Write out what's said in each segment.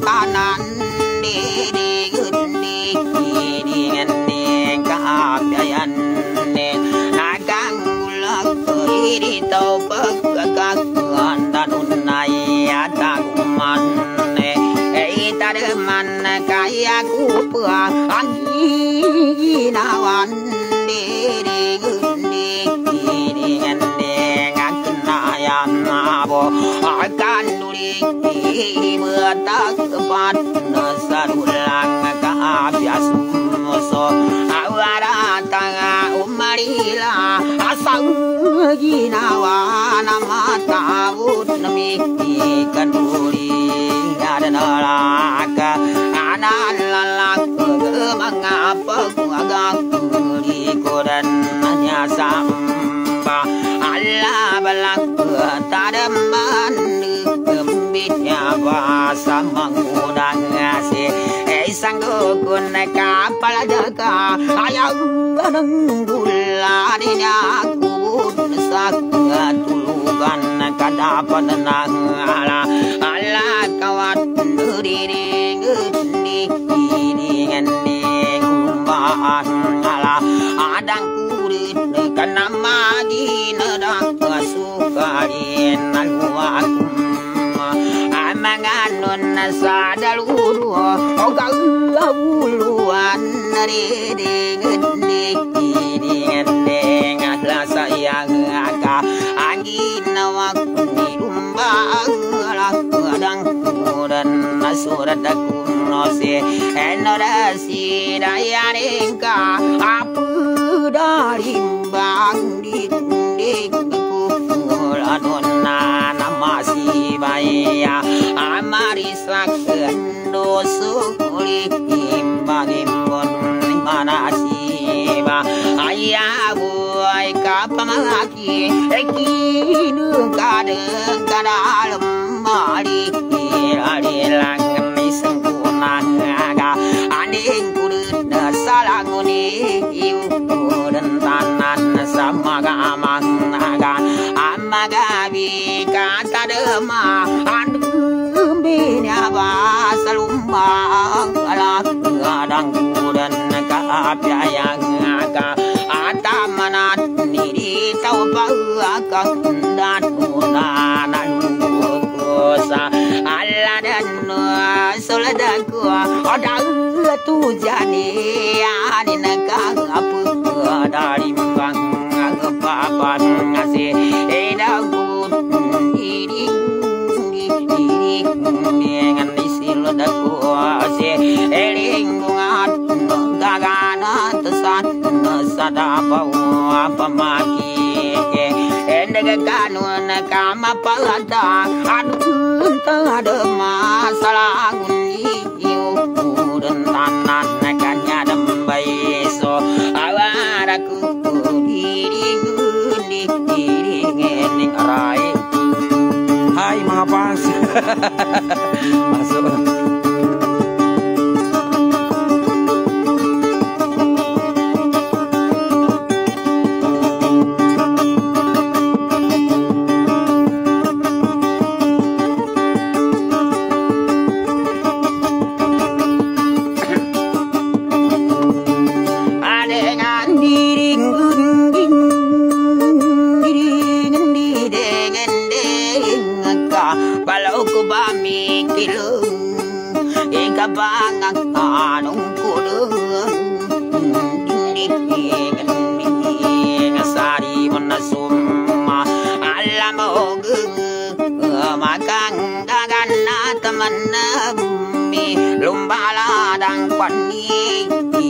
kanan di gede di kapian nagang ulak iri tau pegagakan tanunai ataguman tademan kaya kupua anginawan di ngakenayan abo akan nuli bertak tepat sarulang kabiasu so awara tanga umarila asang ginawan mata ut nami kanduri nalaka anan lalak mengapa agak di kodan hanya samba Allah balak tadaman gembitnya bahasa mengundang ngasih sanggukun kapal jaga ayang nengguladinya kubun sakit tulugan kadapan nangala Allah kawat diri kumbaan ala adang kurit kana magi nedang sukarin aluakum amanganon sadaluru ogawuluan rede ngedeng ahla sayang aka angin wakni rumbang kadang kudan surat aku nose enodasi dayaningka apa dari bang dindingku adonna namasi baya amariswa kendosu kulit imbang mana siba ayah buai kapamaki ekinu kadang kadalem mali adilang misengkunaga aning kudu salanguni iu dan tanan sama gamanaga amagabi kata dema andum binya basalumba ala kadang kudan kaapyayang aga atamanat nidi tau baga dan unanan sa Allah dan soladaku ada tu jani ani naga apa dari bang apa ngasih edaku ini dengan siladaku se elinggungan gagana tesan sadapa apa maki endega kanun kama palada aduh ada masalah uniu dan tanan nakanya dembai so awaraku diri ngening arai hai mga pas masuk bangang anong kulungan sari manasuma alam mo magang dagan na teman mi lumbala dang kwani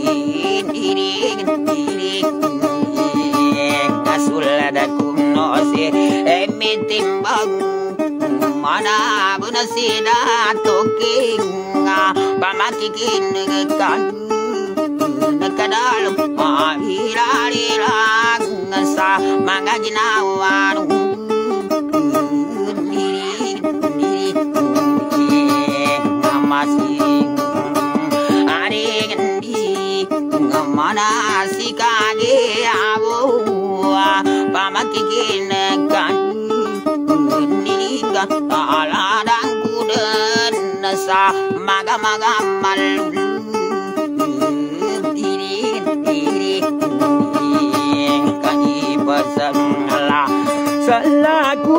ngasulada kumno si emitimbang mana bunasida toking pamakikin kan nakadalom mahirarilang sa mga ginawa masing arigandi mana sikage abo pamakikin kan niga aladang kudan sa magamal diri kani pasangla salaku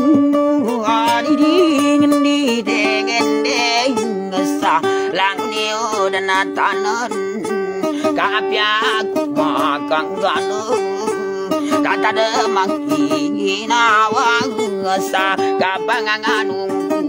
adiding di dengan sa langniu dan tanan kapiaku makan ganu kata demang inawang sa kapanganganu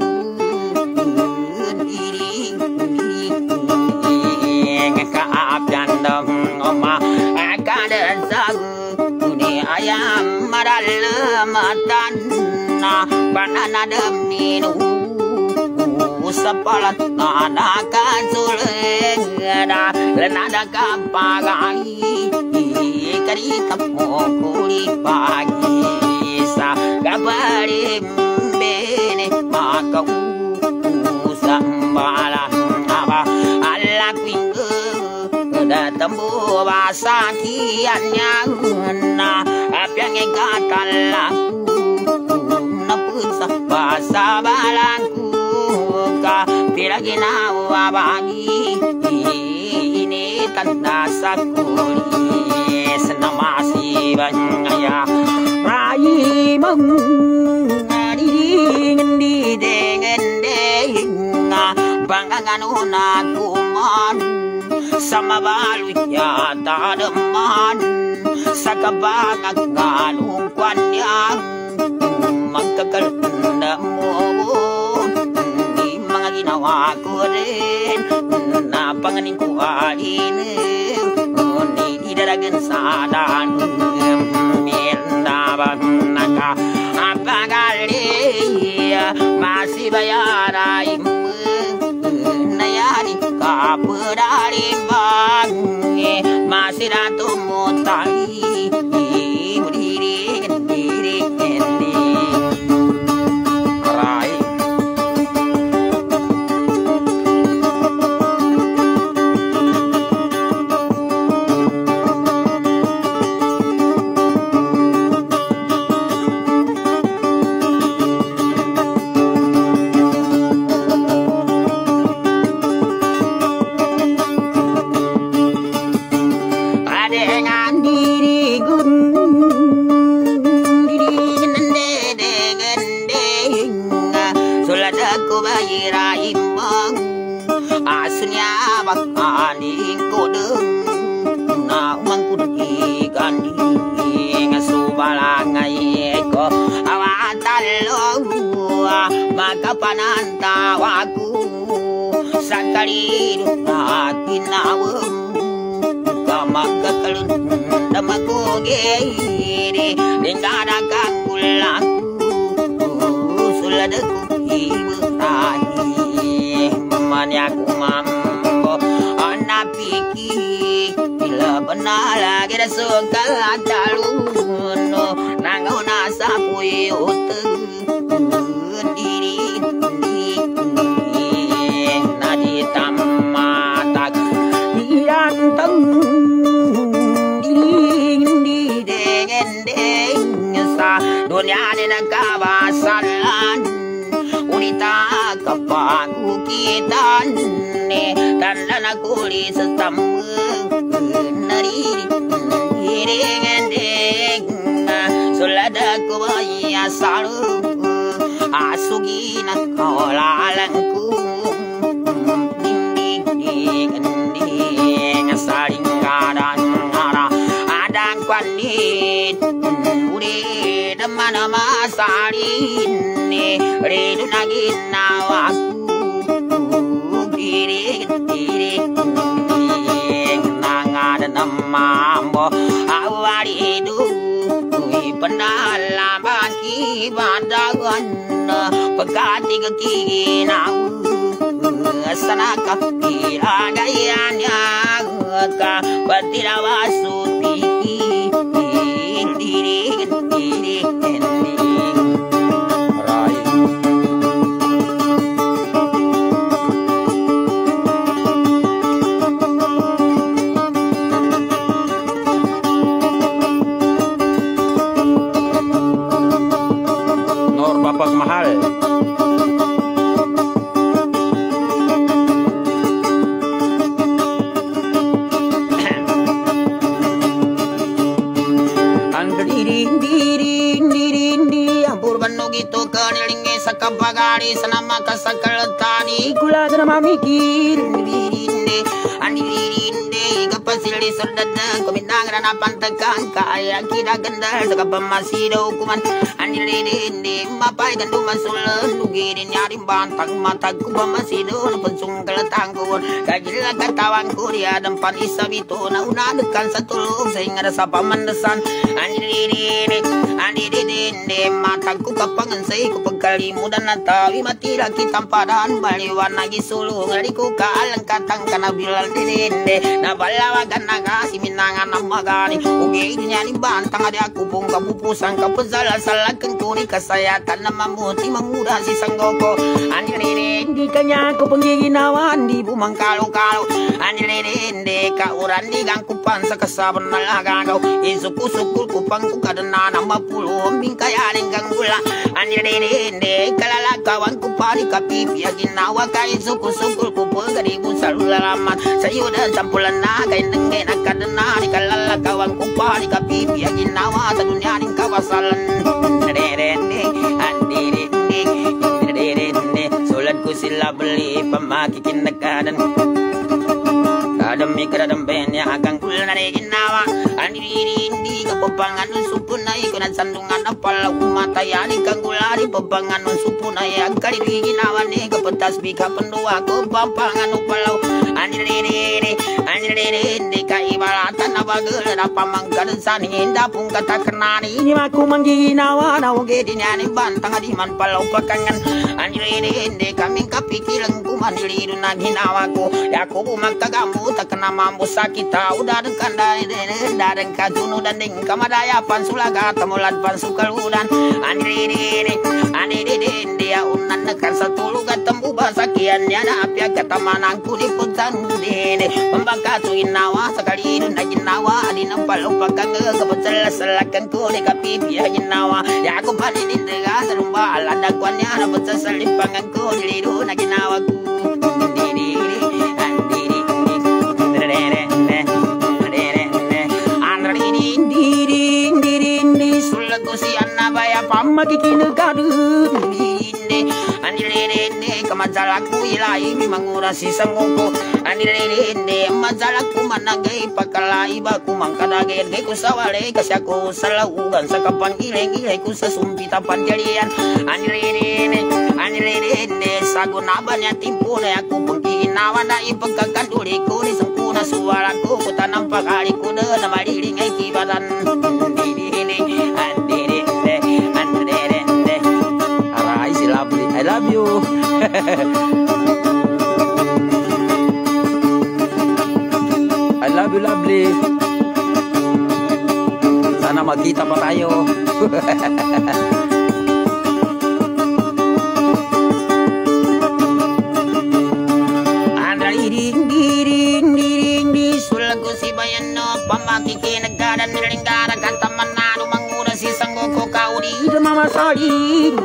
kaapian dam oma akada sang ni ayam madal matan na banana deminu sapalat na kasulengada lenada kapagai karita mokuli pagi sa kabari bene makau sambala aba ala kwingu da tambu basakiannya na apyang katala na pusa basabalanku Piragina wabagi ini tanda sakuri senamasi banyaya rai mong ading di dengan denga bangangan unakuman sama balunya tademan sakabangan ungkwan yang magkakal namu ginawa ko rin na panganin ko alin ni idaragan sa daan mindaban naka apagali masibayaray nayari kapudari bang masirato mutay diri Ani kodeng na mangkudeng ikan ngasubalangai ko awatalo maka panantawaku sakali nakinawa kamagakalun damakogeri dengada kakulaku suladaku ibutahi manyaku mambo anapiki bila benar lagi dah suka taluno nangau nasa puyuteng diri nadi tamatak diranteng diri dengan dengsa dunia ni nak kawasan unita kapaku kita ne tanda kuli setamu nari dengan deng sulada kubaya salu asugina kaulalangku ding saling kadang adang kwanit uri demana masalin redu nagin nawaku diri nangada namambo awari du penala baki bandagan pekati kekinau sanaka kiragayanya ka patirawasu diri Andi sanama kasakalatani kula drama mikir dirinde andi dirinde kapasili serdada komindang rana pantakan kaya kira gendal sakapa masido hukuman andi dirinde mapai gandu masulen dugirin nyari bantang mataku pamasido pensung keletangku kajila katawangku dia dempan isabito na una dekan satulung sehingga ada sapa mendesan andi dirinde mataku kapangan saya kupekali mudan natawi mati lagi tanpa dan baliwan lagi sulung ngaliku kaalang katang kana bilal dirinde na balawa gana kasi minangan namagani ugi nyani bantang ada aku pung kapupusan kapezala salakan kuni kasayatan na mamuti mangudah si sanggoko andirinde kanya ko penggiginawan di bumang kalau andirinde ka uran di gangkupan sa kasaban nalagagaw isuku-sukul kupang kukadana na mapulong bingkayaning ganggula andirinde kalalakawan kupari kapipi aginawa kay suku-sukul kupang kadibu salulalaman sayuda sampulan na kay nengge nakadana ni kalalakawan kupari kapipi aginawa sa dunia ning kawasalan andirinde sulat ku sila beli pamakikin nakadan kadami kadam ben yang agang kul na ginawa andirindi kapapangan supunay kunan sandungan apal umatayani kanggulari papangan supunay agkali ginawa ni kapatas bika pendua ko papangan upalau andirindi kaibalatan abagel na pamangkadan sanin dapung kata kenani ini aku mangginawa na uge dinyani bantang adiman palau pakangan andirindi kami kapikilang kumandiliru na ginawa ko yaku makagamu tak kena mampu sakit udah dekan dari kajunu dan ding kamadaya pansulaga temulan pansukaludan andirinde dia unan nekan satulu gatembu basakian yana apya kata manangku di putan dene pembakatu inawa sekali dun ajinawa di nempal upakang kepecel selakan ku di kapipi ajinawa ya aku panin dega serumba alanda kuannya pecel selipangan ku di lidu ajinawa ku makikina kadun andirinde kamazalaku ilai mangurasi sangoko andirinde mazalaku managai pakalai baku mangkadage ku sawale kasyaku salaugan sakapan gile ku sasumpita panjalian andirinde sagunabanya timpune aku penginawan dai pegaganduriku di sempurna suaraku ku tanam pakaliku na malilingai kibadan I love you. I love you, lovely. Sana magkita pa tayo. Diring sulagu si bayano pamakikin nagadan nilinggara kataman nanu mangura si sanggoko kaudi mama sali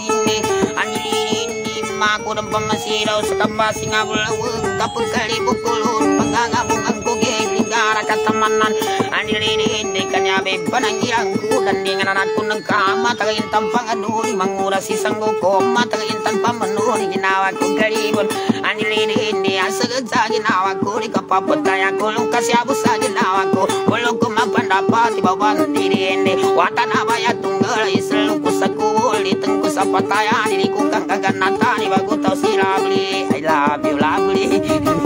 aku dan pemasirau sekambasi ngabulaweng kapul kali bukulun pagagabung ang kugig ligara katamanan andirinde kanya bebanangirangku dan dingananatku nagkama tagayin tampang anuri mangura si sanggoko matagayin tanpa menuri ginawa ko galibon andirinde asagad sa ginawa ko di kapapataya ko lung kasyabu sa ginawa ko ulong kumapandapat ibawang dirinde watan abaya tunggal iselung kusakul ditengku sa patayan ini kukang kaganatan bagu tau si lovely I love you lovely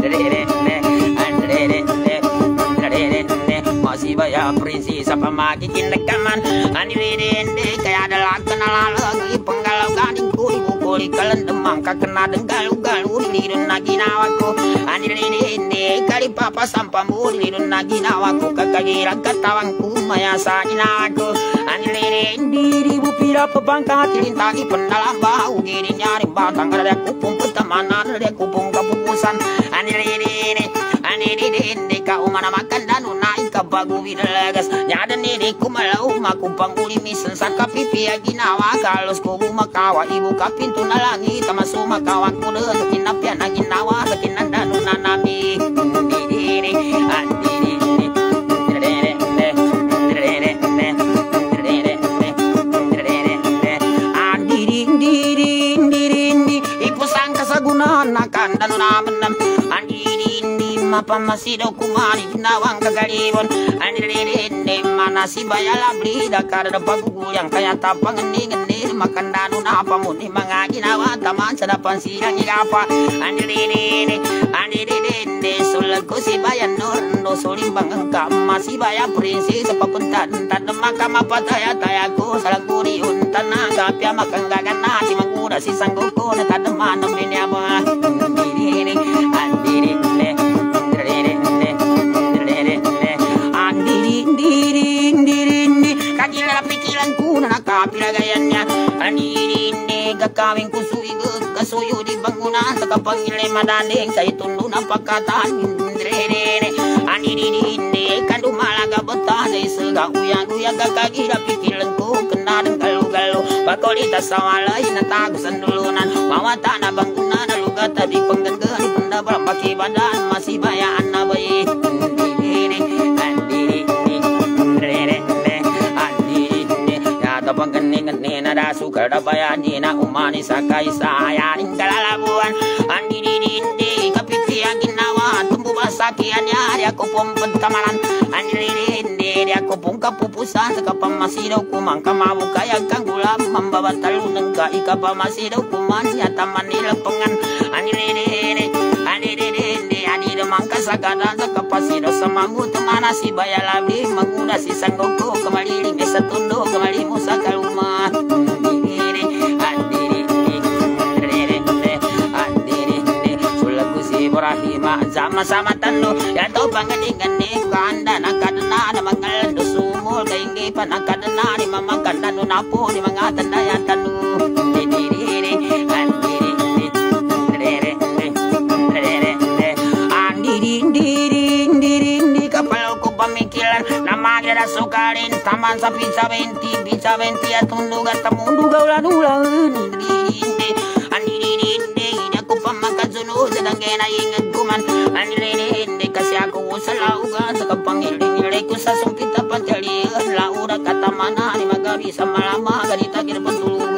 masih banyak prinsip apa makin rekaman andirinde kayak adalah kenal lagi penggalau gading kuli bukuli kalian demang kakena denggalu-galu dilirun lagi nawaku andirinde kali papa sampambu dilirun lagi nawaku kakagiran katawangku mayasa ginawaku andirinde ribu pira pebangka tilintagi pendalam bau gini nyari batang ada kupung pertemanan ada kupung kepupusan andirinde kau mana makan dan naik ke bagu widelagas nyada nini kumalau maku pangguli misen saka pipi aginawa kalos kubu makawa ibu kapintu na langit tamasu makawa kuda sakinap yan aginawa sakinan danu nanami nakan dan namen andiri indi mapa masido kumari nawang kagalibon andiri indi mana si bayala beli dakar pagugu yang kaya tapang ngendi makan danu napa muni mangaji nawa taman sedapan siang apa andiri indi sulaku si bayan norno sulimbang engkau masih bayar prinsip sepapuntan tan makam apa tayaku salang kuriun tanah kapia makan gagan nasi mangkuda si sangguku tak mana ini apa kajilah pikiranku nak kapila gayanya andiri kawin kusui kasuyu di bangunan sekapangile madanding saya tunduk nampak kata andiri kandu malaga betah dari segak uyang kaki pikiranku kena galu bakolita sawalai nataku sandulunan mawa tanah bangunan luka tadi penggenggan pendabrak baki badan masih bayaan nabai penggening-gening nada suka dapayan dina umani sakai saya ninggalabuan andiri kapikian ginawa tumbuh basakiannya dia kupung pentamaran andiri dia kupung kapupusan sekapam masih daw kumang kamabu kaya kang gulam membawa talu nengka ikapa masih daw kuman ya taman nilepengan andiri mangka sagadan sekapasido semanggu temana si bayalabi menguda si sanggoko kembali desa tundo kembali musa kaluma sulaku si Ibrahim sama-sama tanu ya tau pangening-gening kanda nakadena na mangal dosumul kainggi panakadena ni mamakan tanu napo ni mga tanda ya tanu pemikiran nama kira sukarin taman sapi bisa benti ya tunduga temunduga ulan andiri aku pemakan sunu sedang kena ingat kuman andiri kasih aku selauga sekapang iling-ilingku sasung kita pancalian laura kata mana ni maga bisa malama gadi takir pentulungan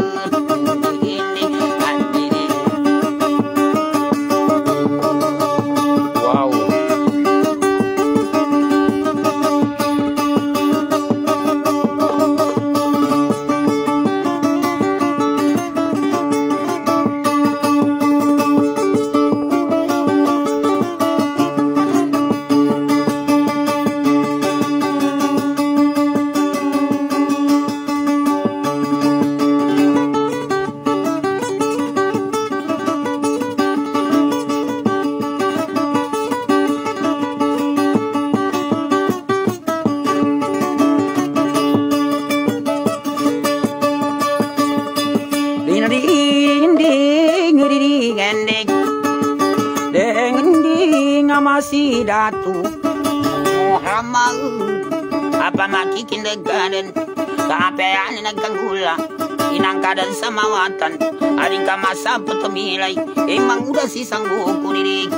masih datu Muhammad apa makikin degaden kapean nagkagula inang kadan samawatan aring kamasa petemilay emang udah sisang buku diri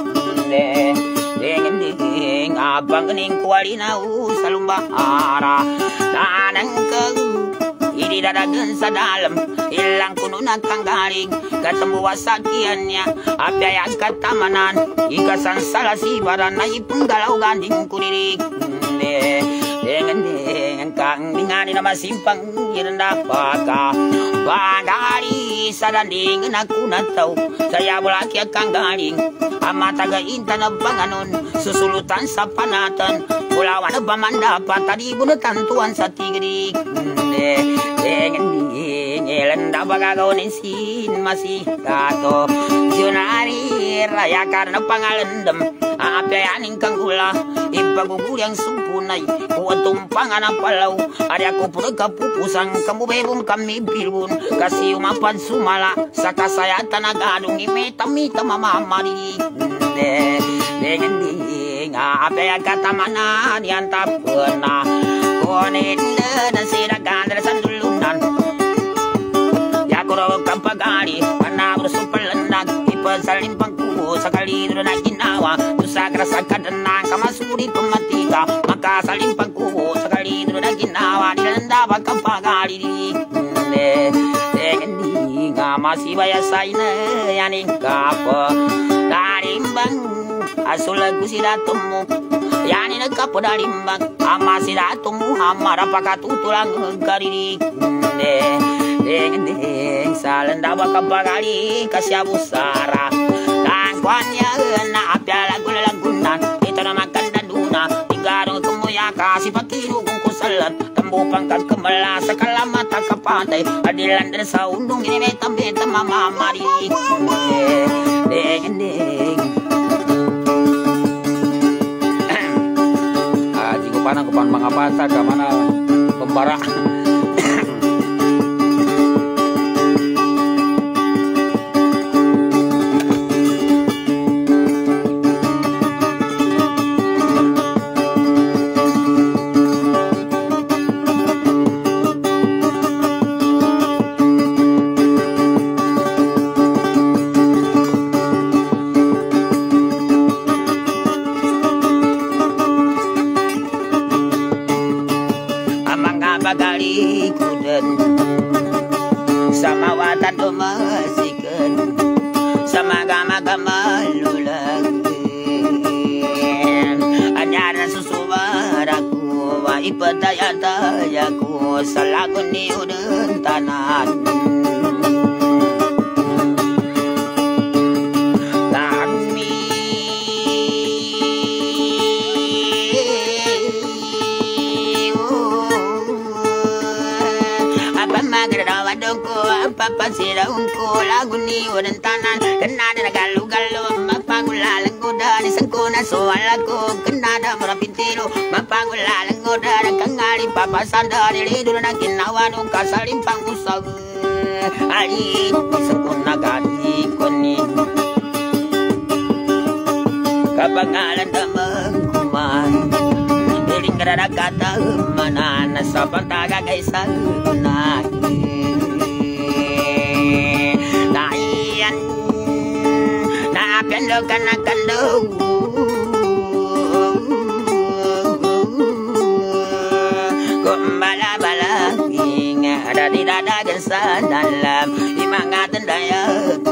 deng abang gening kualina salumba ara tanang ke ini dadagan sa dalam ilang kuno nagkanggaling ketemu wasakiannya abiyang katamanan ikasan salasi baran na ipundalaw ganding kuririk dengan kang dingani na masimpang irenda baka bandari sa danding aku nataw saya bulaki kang galing amataga intan na banganon susulutan sa panatan pulawan na pamandapat tadi bunutan tuan sa tigrik dengan bagagawin sin masih kato junari raya karena pangalendem apayaning kang gula ipagugul yang sumpunay kuat tumpangan apalau ada aku pura kapupusang kamu bebum kami bilbun kasih umapan sumala saka saya tanagadung imeta-mita mamamari dengan ding apaya kata mana diantap pernah konin dan siragan sandulunan kuro kampagari mana bersupelendak ipasalim pangku sakali na ginawa usakra sakadenang kamasuri pematika maka salim pangku sakali na ginawa nilanda kampagari dengan masih bayasaina yaning kapo darimbang asul lagu sidatumu yani nekapo darimbang ama sidatumu amara pakatutulang garirik deng salenda bakabagali kasyabusara tangkwanya na apya lagu-lagunan ito na magkandaduna igarong kumuya kasi pakirugong kusalat tambo pangkat kemala sa kalamata kapatay adilan din sa undong ginimeta-meta mamamari deng jika panang kepan mga bata ka mana pembara sama watan domasikan sama gama-gama lulang anyana susubaraku wa ipataya-tayaku salaku ni udun tanan pasirangku lagu ni udan tanan kena ada galu-galu mapagulalang goda ni sangkuna soalaku kena ada merapintiro mapagulalang goda kangali papasanda dilidur na kinawan kasalimpang usag ali sangkuna gani koni kapangalan damang kuman diling kada kata manana sabantaga kaisa kunaki Kando kana kando kumbala bala inga ada di dada gensa dalam imangatan daya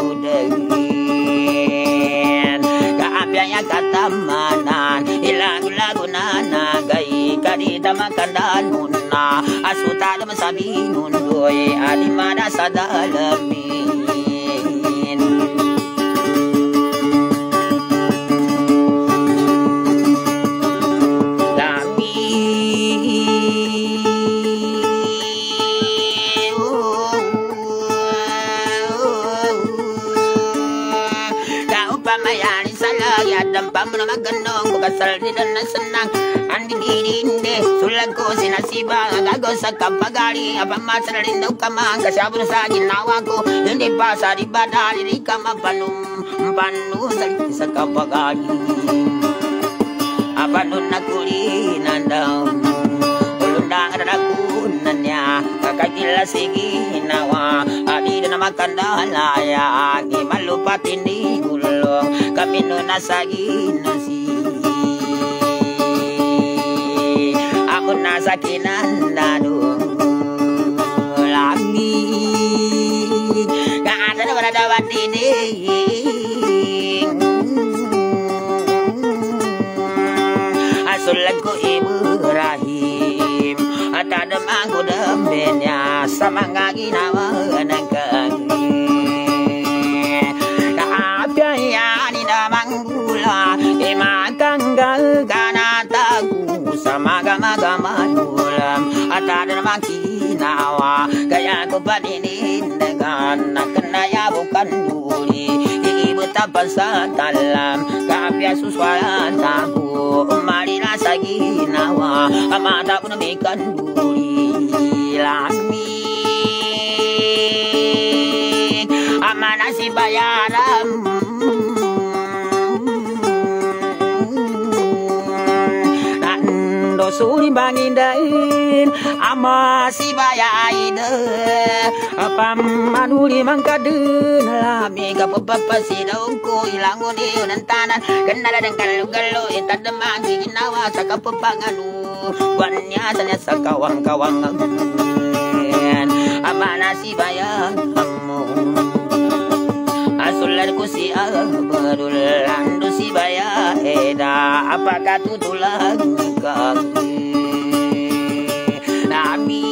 kudengin kaapyanya katamanan ilagu-lagu nana gai kadita makandan nuna asuta dama sabi nundoy adimada sadalamin dan paman magandong ko kasal di dan senang andi dirinde sulang ko sinasiba gago sa kapagali apa masalin daw kamang kasabon sa ginawa ko hindi pa sa ribadali di ka mapanum panu sa kapagali apa nun nakulinan daw ulundang rarakunan niya kakakila sige hinawa adi na makandalaya agi malupatin di gulong kami nunasagi nasi aku nasakinan dadung lami gak ada pada dapat ini asul lagu Ibrahim ada demangku dembenya sama ngagi nama nangkagi yani manggula imakanggal kanataku sama gama-gama dulam atada makinawa kaya ko padinin dengan kenaya bukan duli ibu tapas sa talam kapya suswala taku marina sa ginawa amata ko namikan duli lami amana si bayaram suri bangindain ama si bayaida apam manuli mangkadeun lami ka papa si daungko ilangon iunan tanan kenada dan galu-galu itad demang ginawa sa kapapanganu wanya sanya sa kawang-kawang amana si bayang si abadul landu si baya eda apakah tutulang kaki nami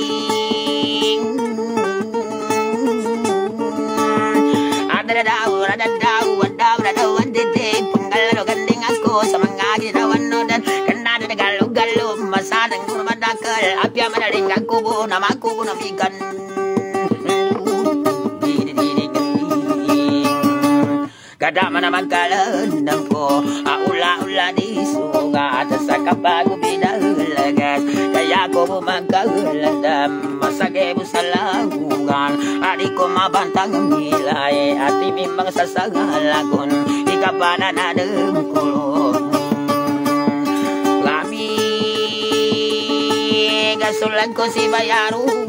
ada daun dede penggalo gandeng aku sama ngagi dawan dan kena ada galau masa dan kurma dakal api amadaling aku bu namaku bu namikan kada mana makalan nampo aula di sungai atas kapagu bidalagas kaya ko bumagalan dam masage busalagungan adiko mabantang nilai ati mimang sasagalagon ikapanan adem kulon kami gasulan ko si bayaru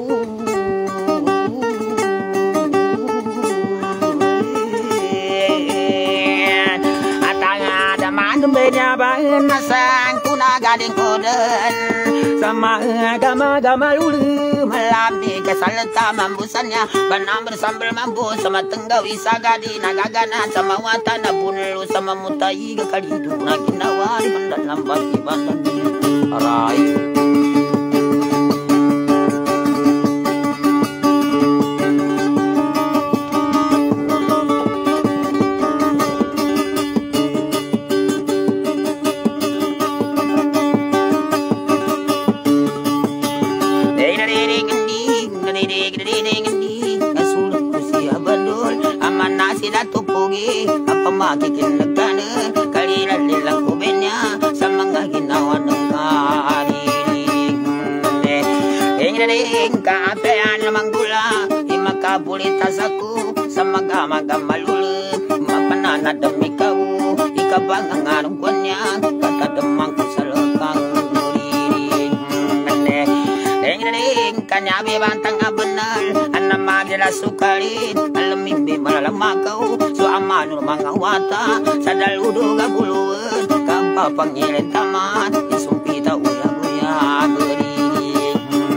benya bangen nasang kuna gading koden sama agama lulu melami kesaleta mambusannya banam bersambel mampu sama tenggawi sagadi nagagana sama watana bunelu sama mutai kali hidup nakinawari mandan lambat ibadan arai tupugi apa makikin negana kalila lilang kubenya sama ngaginawa ng kariring ingrading kaapean lamang gula imakabulita saku sama gama-gamalulu mapananadam ikaw ikabang ang anong kwanya katadamang ko sa lokang nguriring ingrading kanyabi bantang abenal anamagila sukalit alamimbi malalamakaw so amano mga wata sa daludo gaguluan kampapangilin tamat isumpita uya-uya geriring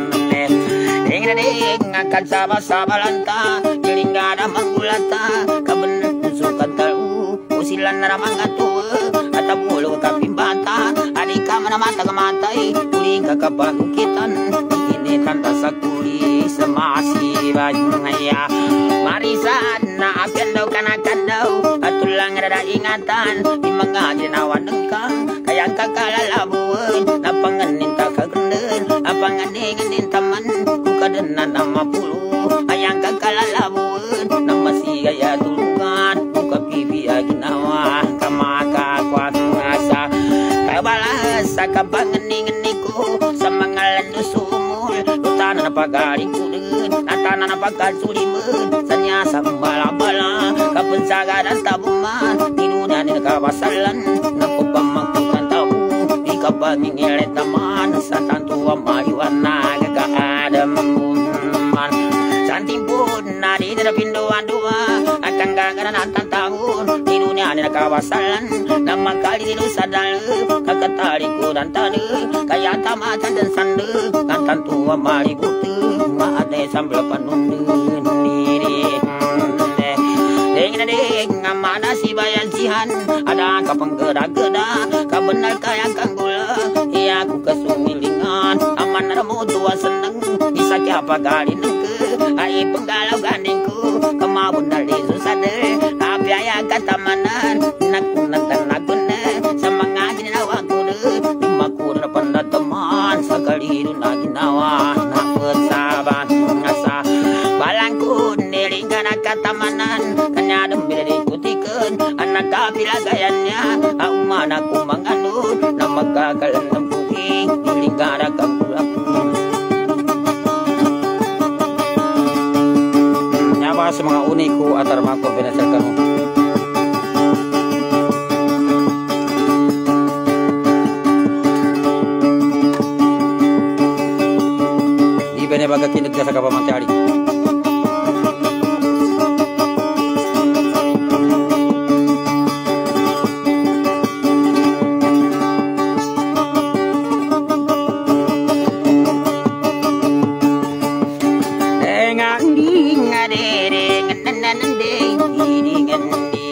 ding ngangkat sabah-sabalanta gilinggada manggulata kabener sukat talu usilan na ramang atuwa at abulo kapimbata adika manamata kamatay uling kakabagukitan kanta sakuri semasiban ngaya marisan na apian daw kanakan daw atulang rada ingatan di mga ginawa nengka kaya kakalalabuan napanganin takagender apanganin taman kukadenan nama pulu ayang kakalalabuan namasi gaya tulungan kukapibi aginawa kamaka kwat ngasa kabalas sakapanganin-nganiku sa mga landusumul utana na pagaling kunin natana na pagkasuliman sanya sa bala-bala kapensagaan tabuman tinunan ni kawasalan napapamangkutan tabu ikabangingilin taman sa tantuwa mayuan na gagaadam man santing pun na di na pinduan dua akan gagaran antan tahun tinunan ni kawasalan na magkali sa dalam kakatari ko dan tadi kaya tamatan dan sande kantan tua mari butu maade sambal panundun diri ding amana si bayan sihan ada kapenggeda-geda kabenar kaya kanggula iya ku kesumilingan aman remu tua seneng bisa kiapa kali nengke ai penggalau gandingku kemabun dari susade tapi ayah kata manan nakuna sama ngajin awaku dimaku pada teman sekali na ginawa na persahabat ngasa balangku niringkan katamanan kanya dembel ikutikan anak kapila gayanya au mana ku manganut na magkakalan ng puking niringkan kampulaku nyapa sa mga uniku atar mako binasarkan mo baga kinag sa kapamantari engang ding adere ngananande ding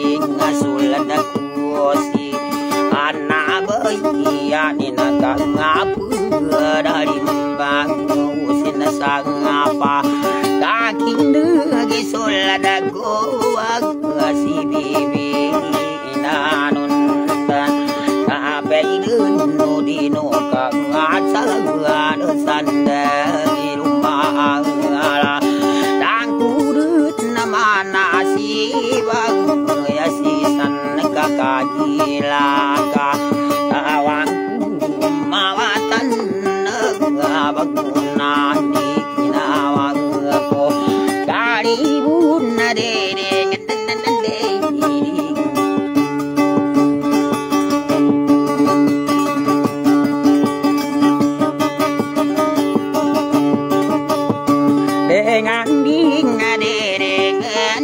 iya ninaga ngapu dari mbang usin sang apa kakindu gisul dago si bibi inanundan kape idun dino kang acalan sandari rumah ala tangkurut nama nasi bang ya sisan kakagilaka tawangku mawatan nagabagunan di kinawang ko karibun na dede dengan ding dede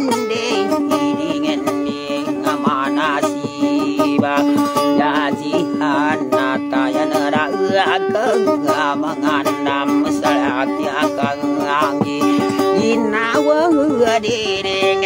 mengandam salati akan anggi inawa dere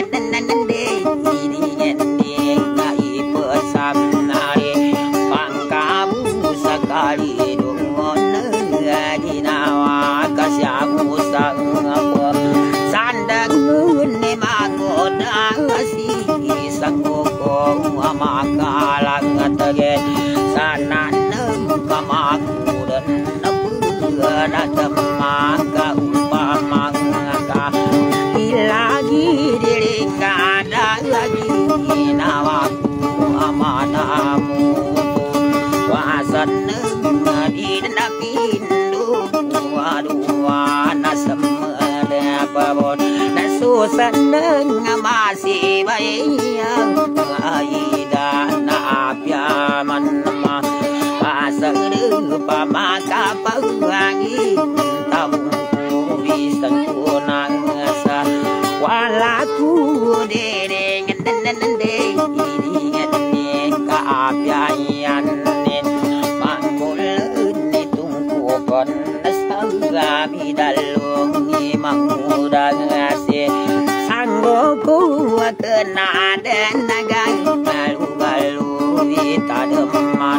ngai pesamnari pangkamu sekali dungon dinawa kasyamu sang sandang ne mangoda si sang koko makalang tage sanan kamaku dan na temaka upamaka ilagi diri kada lagi nawaku amanamu wasan di napindu waduwa nasemada babon nasusan masih bayang aida na apyaman pasang pamaka pangangi tabungku bisa kunangsa walaku dereng dendende ini kaapyayan mangkul ni tungku kon nasagami dalung mangudang ase sanggoku kena dan nagang balu-balu itademan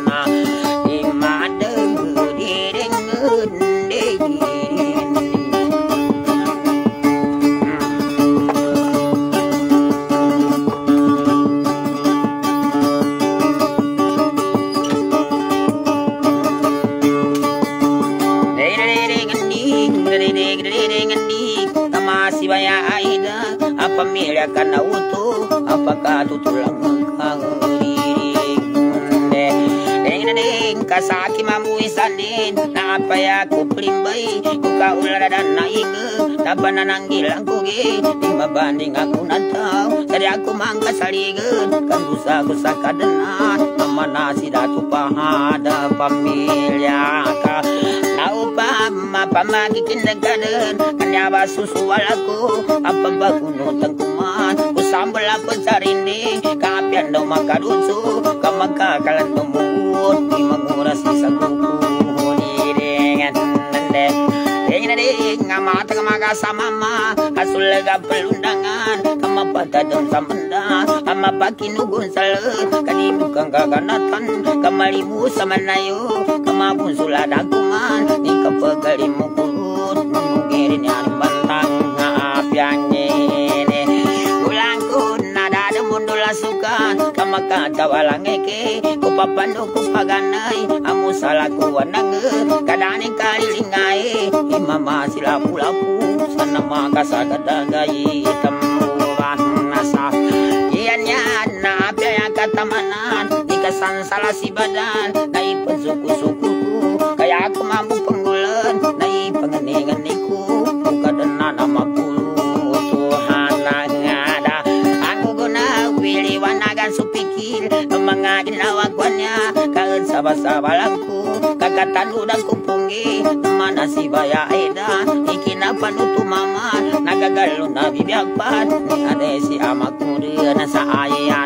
pamilya kana utuh apakah tutulang deng kasaki mamuisanin na apa ya ku plimbay ku kaulara dan naige tabanan ang gilang kugi di mabanding aku nataw dari aku mangga saligen kan busa ku sakadena namana si datu pahada pamilya ka naupama pamagi kinagaden kanya basusu walaku apa bakuno tangkuman ku sambal apa sarindi kapian do makarusu kamagkakalan tumut di menguras isang buku di dengan nende dengan ngamata kamaga samama hasul lega pelundangan kamapata don samanda ama pakinugun salut kani bukan kaganatan kamalimu samanayo kamapun suladakuman ni kapagalimu kulut mengirin yang bantang apiannya sukan kamakata walang eke kupapano kupaganay amu salaku wanange kadani kalilingay imama sila pulapu sana makasagadagay tamuran nasa iyan yan na apya katamanan ikasan salah si badan na ipansuku-sukuku kaya aku mampu penggulan na ipanganiganiku bukadan na mapulu Tuhan ngada wanagan supikir mga ginawagwannya kaen sabasabalangku kagatan udang kupungi mana si baya eda ikinapan utumaman nagagalo na bibiyagpan ni ade si amaku na sa ayan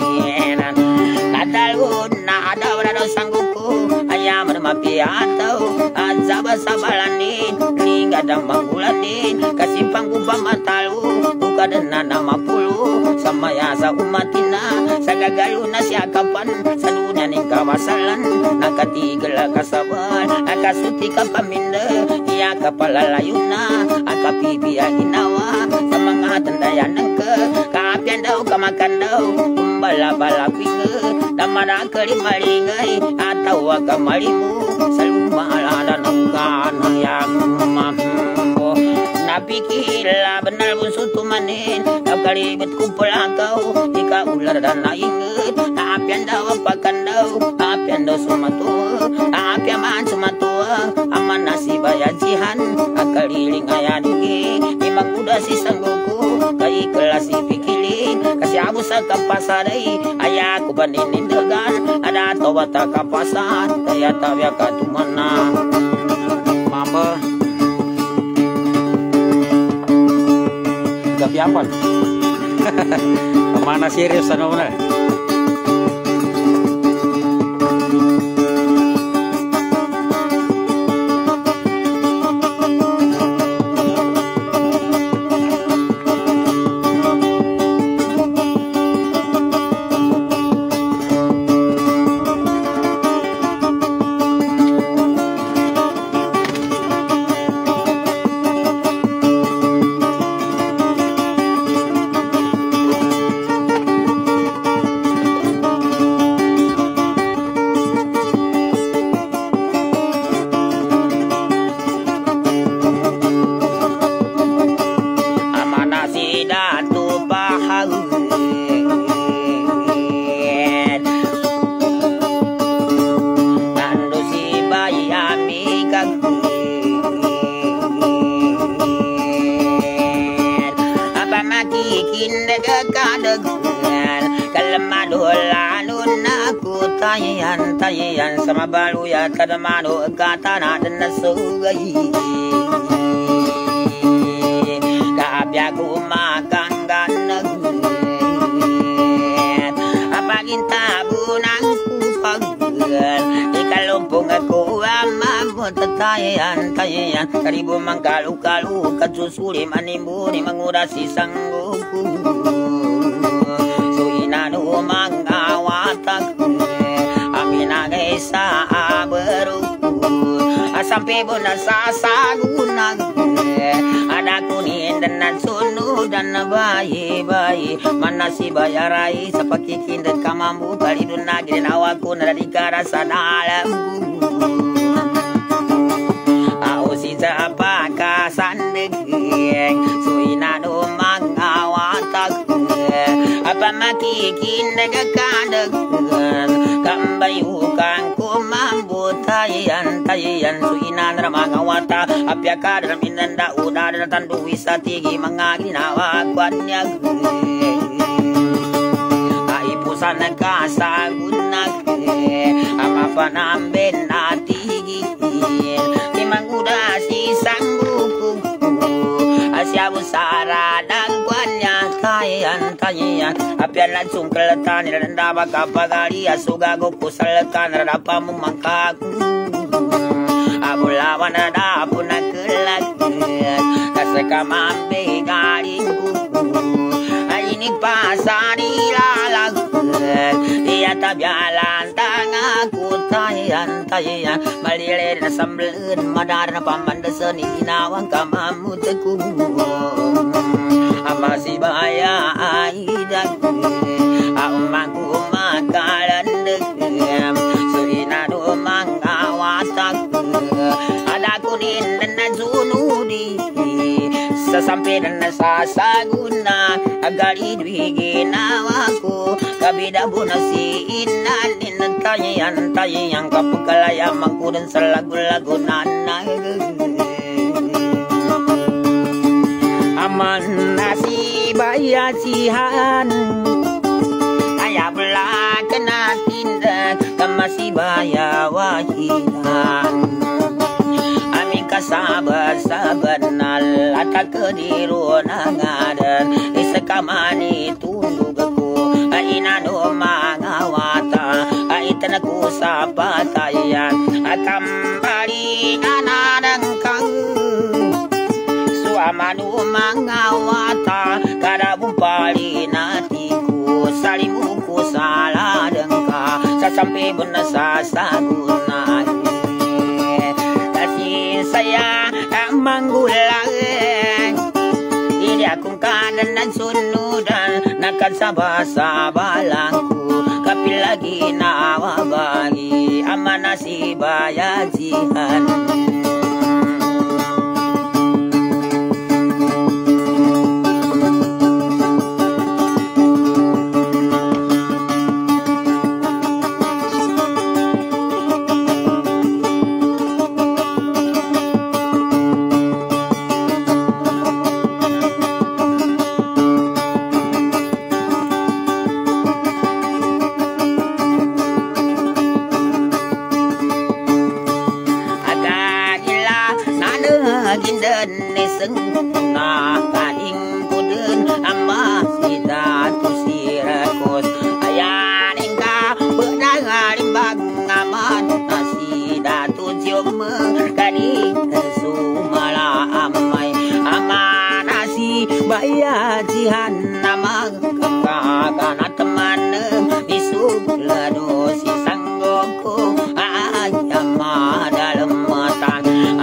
kadalun na ada wala sangguku ayam mapiataw at sabasabalanin ni gadang mangulatin kasimpang kupamatalu kadena nama puluh sama ya sa umatina sagagaluna siya kapan sa dunya ning kawasalan nakatigil kasaban akasuti ka paminda iya kapalalayuna akapipiya ginawa sa mga tandayanan ka kaapyan daw kamakan daw kumbala-bala pinga damara kalimalingay ataw kamalimu sa lumalala ng kanayang mambo napikila benar bunso tumanin nakalibet kumpula kau ika ular dan nainget naapyan daw apakan daw naapyan daw sumatua naapyan man sumatua aman nasi bayajihan akaliling ayadugi memang udah si sangguku kai kelas pikiling kasih abu sa kapasaday ayaku bandinin degan ada tawata kapasan daya tawya katumana mama gapiapan kemana serius sana benar tayan sama balu ya kadamano katana dan nasugai kaabya ko makangganag apagin tabunang kupag ikalumpong ako amamot tayan karibo mang kalu-kalu katsusuli manimbuni mangurasi sangguku so inano mangawatag Aminagay sa abaru sampai bulan sasagunag ada kunin dan nasunod dan bayi mana si bayarai sa pakikindat kamambu kalidun na ginawa ko na radikara sa dalam ako si sa pakasandig so inano mangawatag apa makikindag kadag kambayukan kumambu tayan so inanara mga wata apya ka dalam inanda udara tandu wisatigi mga ginawa kwanyag aipusan kasagunag ama panamben natigi timang uda si sangguku asya busara dan kwanya tayan apyan langsung kelatan dan dapat kapagari asugago kusalakan rapa memangkaku abulawan ada pun kelak kasekamambe galingku ini pasari lalag dia tabialan tangaku tayan malilir na samblen madar na pamandasan inawang kamamu teku ama si baya aidak amaku makalan degam surinado mangawatak ada kunin dan sunudi sesampai dan sasaguna agali dwi ginawaku kabida bunasi inanin tayan kapukalaya mangkudan salagu-lagu nanag aman nasi bayasihan ayah belakang tindak kamasi bayawahihan amin kasabar nal atak kediru nangadan isekamani tunduk aku inano mangawata itanaku sapatayan akambali anadang kang amanu mangawata sampai benasa saguna kasih saya manggulang tidak kungkanan dan sunudan nakan sabah-sabalangku kapil lagi nawa bagi amanasi bayajihan na kaning pudun amma sida tu sirakos ayan ingka benang limbang aman nasida tu cium kani sumala amai amanasi baya jihan nama kakana teman isu lado si sanggoko ayama dalam mata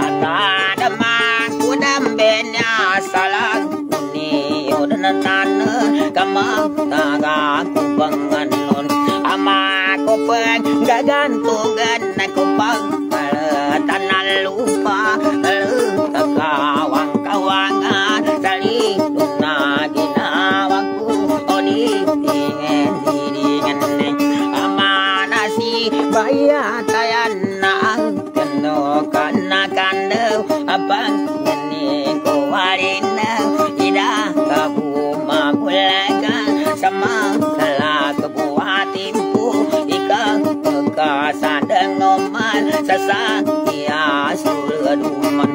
salang ni udan tanah kamang taga kubangan non ama ko peng gagantungan ko pang tanah lupa kakawang kawangan dali na ginawaku oni dingen ama nasi baya tayan na kano kana kando abang warina ida kabu magulaga sama kala kebuah timpu ika kekasan ngoman sasa ia suraduman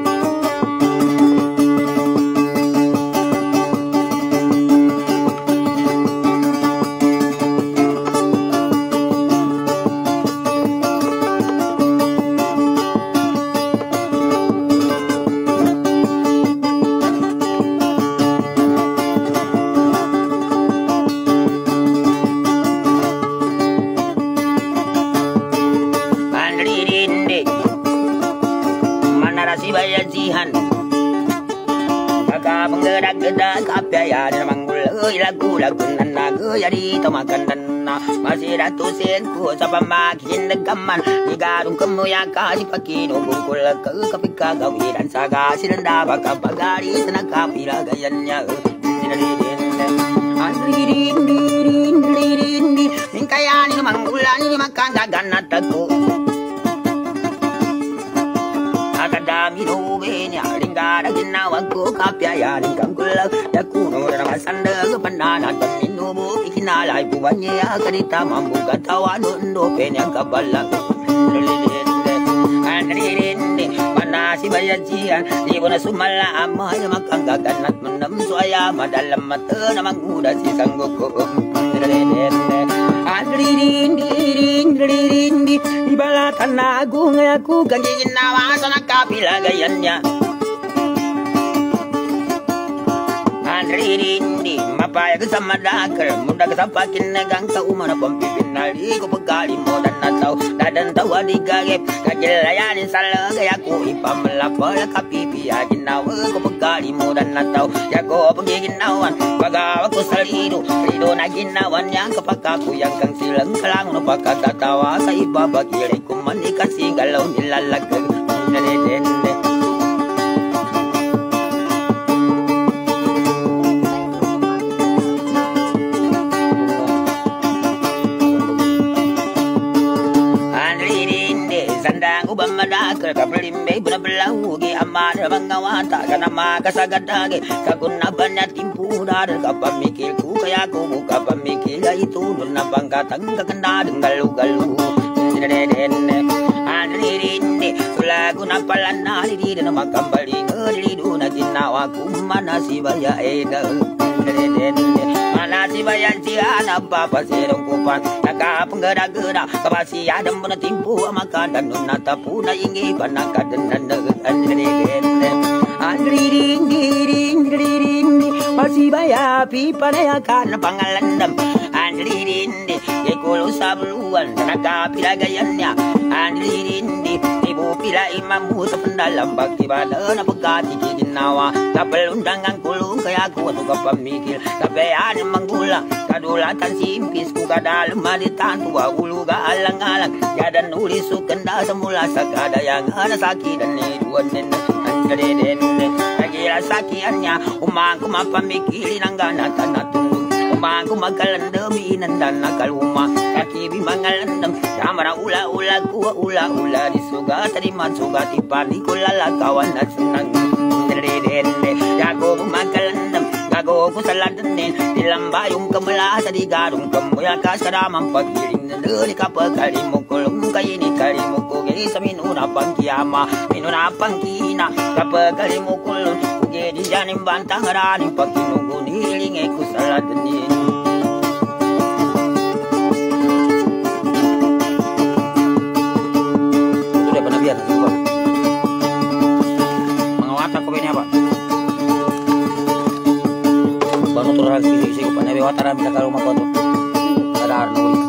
bayajihan maka menggerak-gerak kapaya dan manggul lagu-lagu nanaga jadi tomakan dana masih ratu senku sapa makin degaman digarung kemuya kasih pakai nubungkul ke kepika gawi dan saga silenda baka bagari senaka pila gayannya andri mingkayani manggulani makan gagana taku akadami nubenya lingara ginawaku kapya lingkang kulak yakuno na masanda kepanana minubu ikinalay buwanya kadita mambuka tawano ndo penyang kabala andirinde manasi bayajian ibu na sumala amay makang gaganat menam suaya madalam mata na manguda si sanggoko andirindi ibalatan agung aku ganjin nawasan kapila gayannya andirindi mapaya kesama dakar muda kesapakin negang tau mana pempipin nali ko pegali modan natau dadan tau adigagep kajilayan salah gayaku ipam lapal kapipi aginawa ko pegali modan natau yago pagiginawan pagawa ko salido rido na ginawan yang kapakaku yang kang silang kalang no pakatatawa sa iba bagilay kumani kasi galaw nilalagag dende ubang madakar kapelimbe belau ge amar bangawata kana makasagadage kagunaban na timpu dar kapamikilku kaya ko buka pamikil itu nun na pangkatang kakanda galu-galu dene andirinde sulagu na palana di na makambali ngelidu na ginawa ku manasi baya eda dene manasi baya jiana papa serong kupan nakapenggerak-gerak kapasi adam na timpu makadan nun na tapuna ingi panakadan na andirinde masih baya pipa na kan pangalandam Andlirindi Yekulu sabluan Tenaga pilagayannya Andlirindi Ibu pila imam Musa pendalam Bakti badana pegati kiginawa Kapel undangan kulung Kaya aku tu kapamikil Kapean menggula Kadulatan simpis Ku kadalem aditan Tua ulu alang-alang Yadan uli sukenda Semula sakada yang Hana sakit dan iduan Andlirindi Kagila sakiannya Umang kumapamikili Nanggana tanah tunggu Umang kumakalandami Inandan nakaluma Kaki bimangalandam Kamara ula-ula Kuwa ula-ula Di suga Tariman suga Tipan di kulala kawan na senang Jago kumakalandam Gago ko sa ladanin Nilambayong kamula sa digarong Kamuya ka sa ramang pagkiling Nandali ka pagkalimu Kulong kaini kalimu Kugi sa minuna pangkiyama Minuna pangkina Kapag kalimu kulong Kugi di janim bantang haraning Pagkinugo nilingay ko sa ladanin Itu dia penabihan Mga watak ko ba? Baru turun sisi ko panabi watara bisa kalau rumah tu ada nuri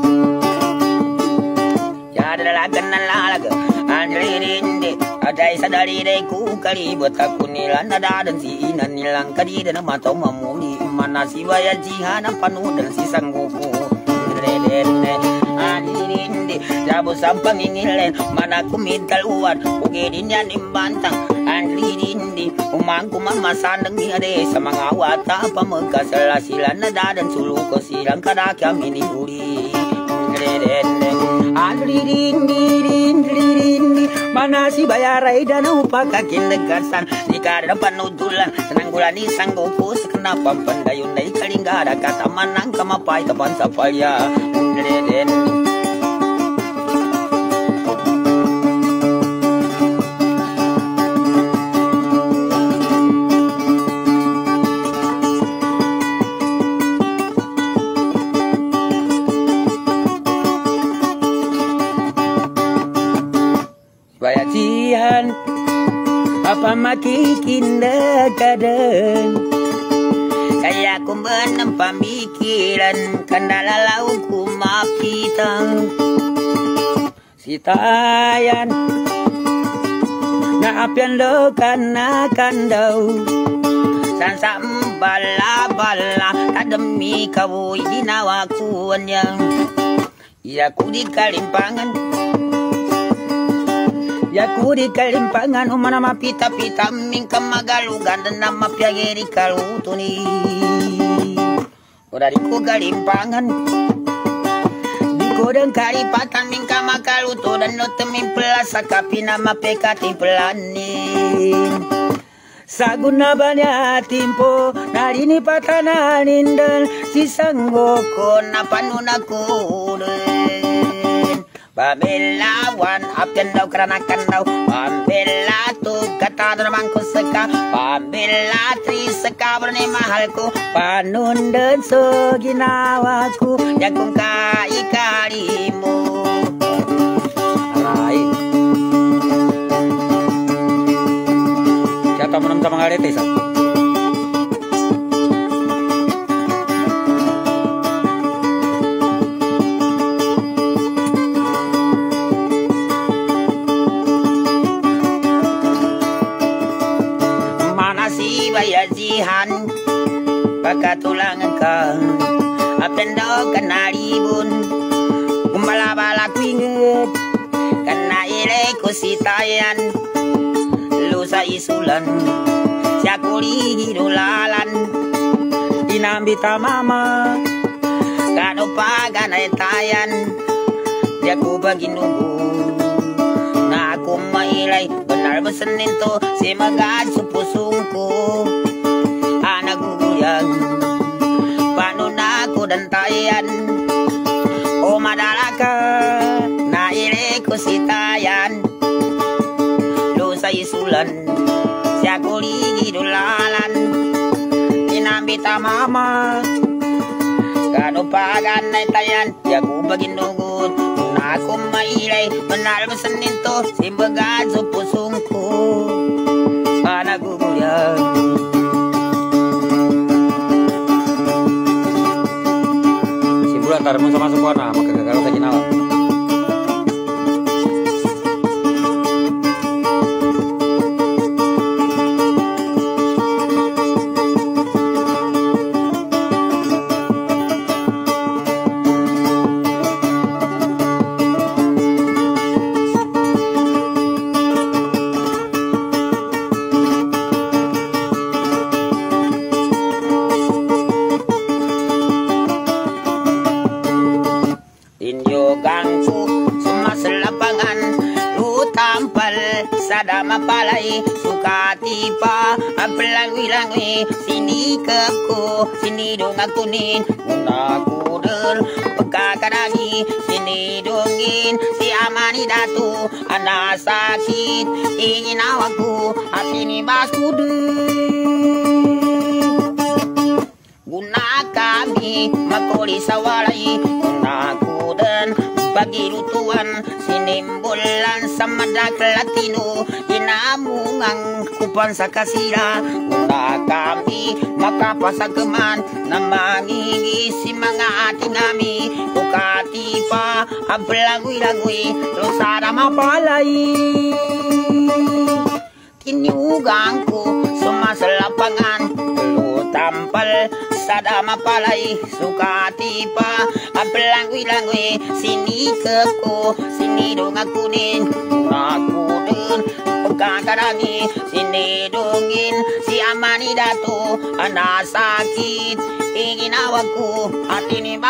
jadi lalagan nalaga anjlirinde adai sadari dai ku kali buat aku nilan ada dan si inan nilang kadi dan matau mamuli mana si waya jihana panu dan si sanggupu redenne anjlirinde jabu sampang ingilen mana ku mintal uwan ugedin yan imbantang anjlirinde umang kumamasan ng ade sa mga wata pamagkasala sila na dadan suluko silang kadakya minihuri mana si bayaray dan upakakinagasan di kada panudulan sananggulan isang gupo sa kanapang pandayon na ikalingara kataman ng kamapay tapan sa palya Bayajian apa makikindagadan kaya ku menang pamikiran kendala lauk ku mapitang sitayan na apian lo kana kandau sansa bala-bala kademi kawui dinawakuannya iya ku di kalimpangan Yaku di kalimpangan umana mapita-pita mingka magalugan dan nama piageri kalutuni Udah diku kalimpangan Diku dan karipatan mingka magaluto dan notemin pelasa kapi nama pekati pelani Saguna banyak timpo narini patananin dan sisanggoko napanunaku Pamelawan apian daw keranakan daw Pamela tu kata naman ko seka Pamela tri seka berani mahalku Panundan so ginawaku Yakung kaikalimu Aray Siapa menang sama ngarete sa Bayajihan Pagkatulangan ka Apendo kanaribun Kumalabala kuinget Kana ile kusitayan Lusa isulan Siya kuli hidulalan Inambita mama Kano paganay tayan Diya ko baginugo Na ako mailay Benar besenin to Si magad supusong ko Naguguyang Paano na ako dantayan O madalaka Naile ko si tayan Lusa isulan Siya kuligidulalan Inambita mama Kano paganay tayan Siya ko baginugot Na ako mailay Benar besenin to Si magad supusong ko Naguguyang Yoganku semas lapangan lu tampal sadama palai suka tipa apelangwi-langwi sini keku sini dong akunin aku der pekakarani sini dongin si amani datu anak sakit ingin awaku hati ni baskudu guna kami makoli sawalai guna kuden bagi lutuan sinimbulan sama latino inamungang kupan sakasira guna kami maka pasageman namangigi mga ating kami kukatipa ablagui-lagui lusara mapalai tinyugangku sumasalapangan lu tampal sadama palai sukatipa ablangwi-langwi sini keku sini dong akunin akuden pekakarani sini dongin si amani datu anak sakit ingin awaku hati ni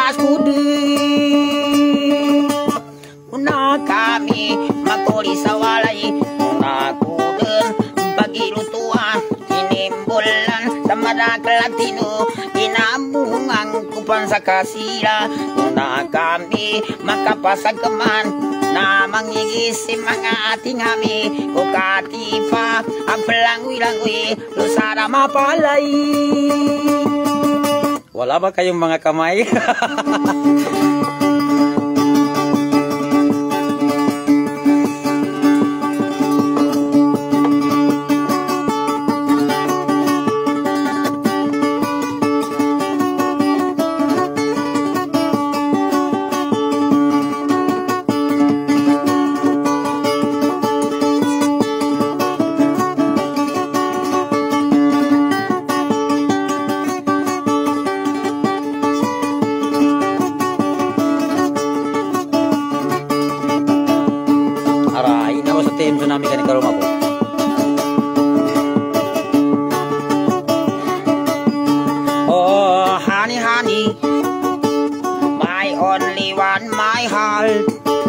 baskudu una kami makoli sawalai akuden bagi lutuan sinimbulan sama latino inamungang kupan sakasira una kami maka pasageman na mangigisi mga ating kami kukatipa ang pelangwi-langwi lusara mapalai. Wala ba kayong mga kamay? Tsunami kan ke rumah po. Oh honey honey, my only one, my heart,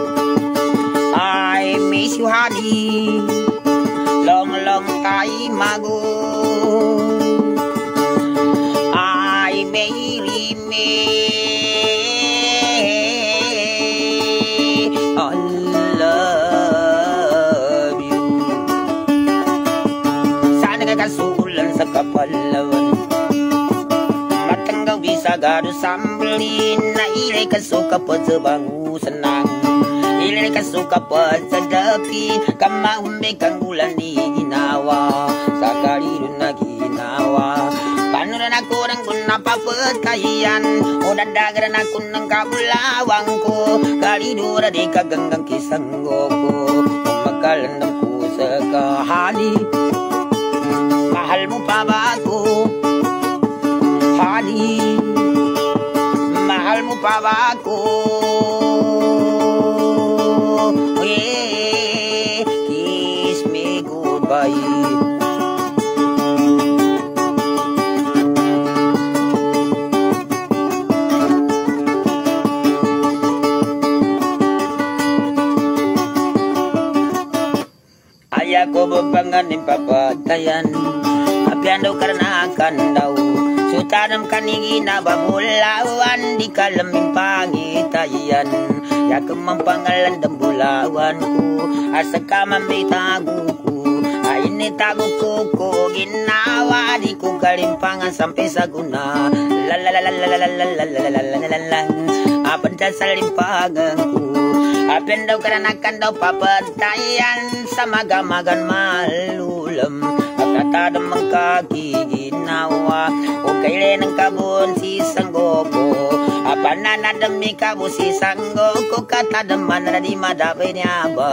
I miss you honey, long time ago, I may remain kasulan sa kapalawan matanggaw bisa gado sambalin na ilay kasuka pa sa bangu senang ilay kasuka pa sa dapin kamahumbe kang ulan ni ginawa sa kalirun na ginawa panuran ako ng napapagkayan o dadagaran ako ng kabulawang ko kalidura di kaganggang kisanggo ko umakalandang ko sa kahani. Mahal mo pa ba ako? Honey, mahal mo pa ba ako? Oh yeah, kiss me goodbye. Ayako bepanganin papatayan Apiando karena akan daw Sutanam kanigi na babulawan Di kalaming pangitayan Yakamang pangalan ng bulawan ko Asa ka mamitago ko Ay nitago ko ginawa Di ko kalimpangan sampai sa guna Lalalalalalalalalalalalalalalala Apan sa limpangan ko Apian daw karanakan daw papatayan Sa magamagan malulam Pagkatadang magkakiginawa O kailan ang kabon si Sanggoko Apan na nadami kabo si Sanggoko Katadaman na di madapay niya ba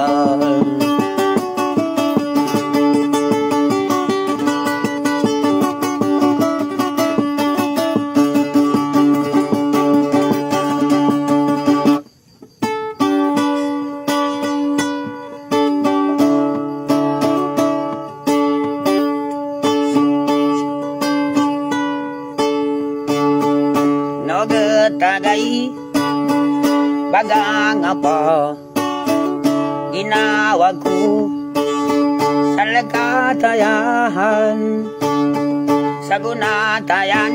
tagay bagang bagang apa ginawa ko sa lagkatayahan sa gunatayan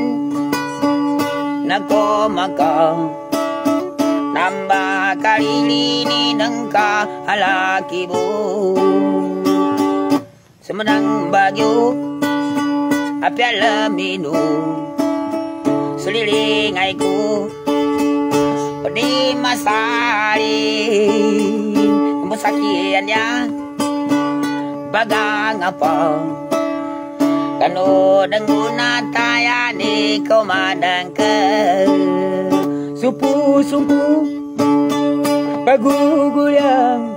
nagkumaka namba kalilini ng kahalaki mo sumunang bagyo api alamino sulilingay ko o di masalin masakian niya bagang apa kano ng gunatayan ikaw madang ka supu-supu pagugulang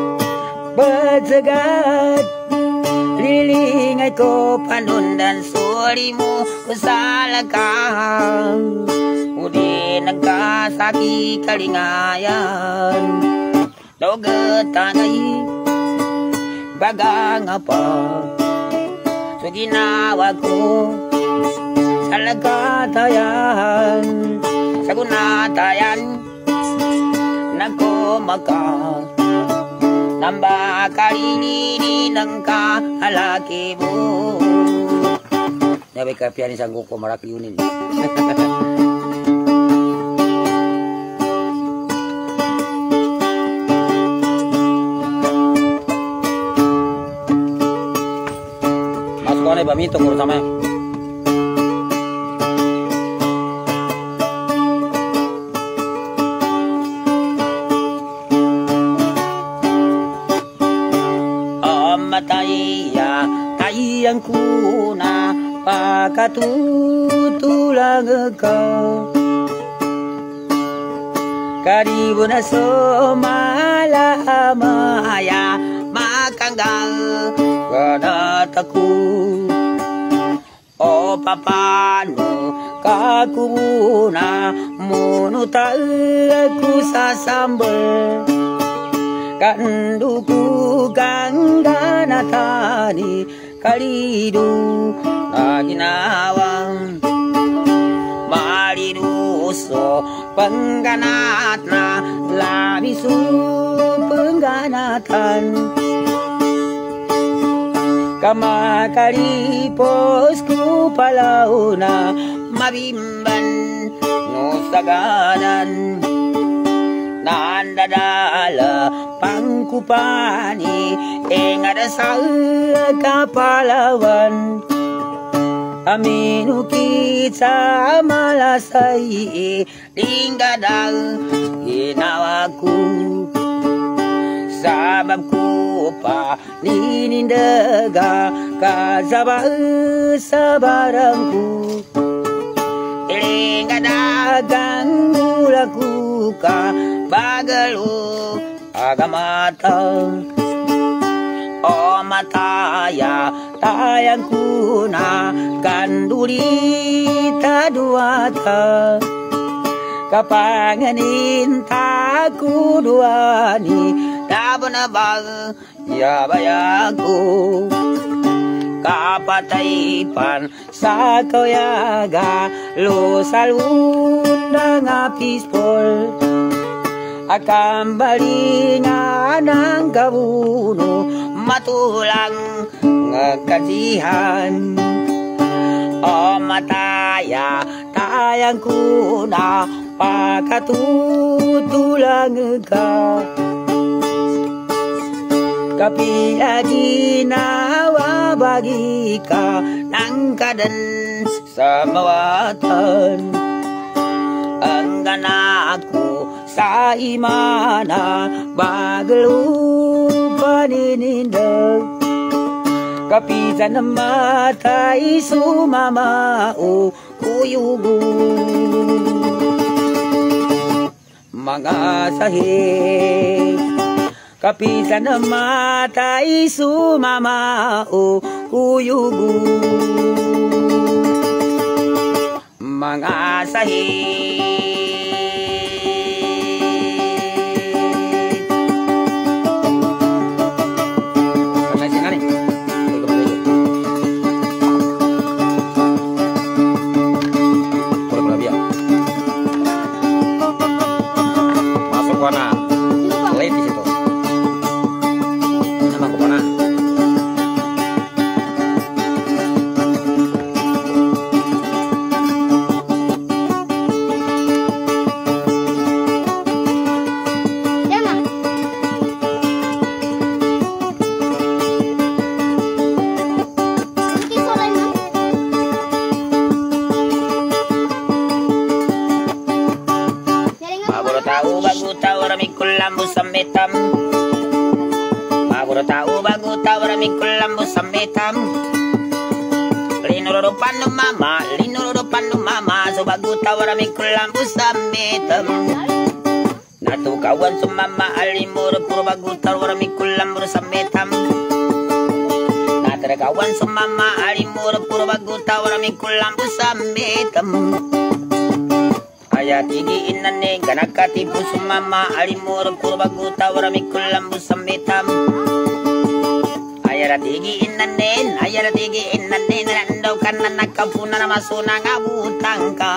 bagsagat lilingay ko panundan suri mo sa lagkang udi nagkasaki kalingayan dogatangay bagang apa so ginawa ko sa lagkatayan sa gunatayan nagkumaka namba kalilini ng kahalaki mo. Nabi ka pianin sang ko maraki yunin. Mas ko na ibamito ko sama. Mataya tayang kuna pakatutulang ka karibu na somalamaya makanggal kanataku o papano kakuna munutal aku sasambal kanduku gangganatani kalidu na ginawang maliduso pengganat na labisu pengganatan kamakalipos ku palauna mabimban nusaganan nandadala pangkupani engada sa kapalawan aminu kita malasai linggadal ginawaku sabab ku pa ninindaga kasaba sabarangku lingadagang gulaku ka bagalu agamata o mataya tayang kuna kanduli taduata kapanganin taku duani tabunabag yabayaku kapataypan sa kayaga lo salun ng apispol akang balingan ng kabuno matulang ngagkasihan o mataya tayang kuna pakatutulang ka kapila ginawa bagi ka ng kadan sa mawatan ang ganak ko sa imana bagalu paninindag kapisan na matay sumamao kuyugo mga sahi kapisan na matay sumamao kuyugo mga sahi Masuk warna. live di situ. Nama kemana? Lambu sambetam, maguro tahu bagu tahu ramikul lambu sambetam. Linuro panu mama, so bagu tahu ramikul lambu sambetam. Natu kawan sumama alimur puro bagu tahu ramikul lambu sambetam. Natu kawan sumama alimur puro bagu tahu ramikul lambu sambetam. Ayat igi inane ganakati pusumama alimur kurbagu tawaramikul lambu sambetam. Ayat igi inane nandau kana nakapuna namasuna ngabutangka.